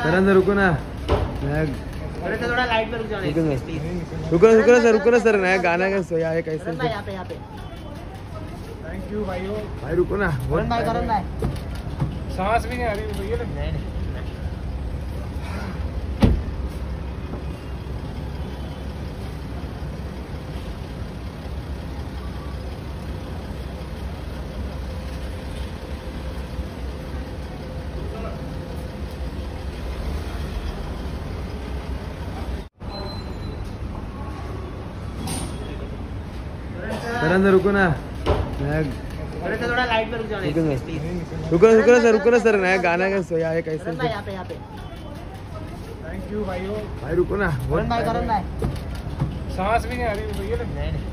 करण sir रुको ना, थोड़ा लाइट में रुक जाओ। रुको ना सर, नया गाना का सोया है कैसे। यहाँ पे थैंक यू भाई। भाई रुको ना, करण भाई सांस भी नहीं आ रही भैया। नहीं करण सर रुको ना, थोड़ा लाइट में रुक जाओ। रुको ना सर, नया गाना का सोया है कैसे। यहाँ पे थैंक यू भाई। भाई रुको ना, करण भाई सांस भी नहीं आ रही भैया। नहीं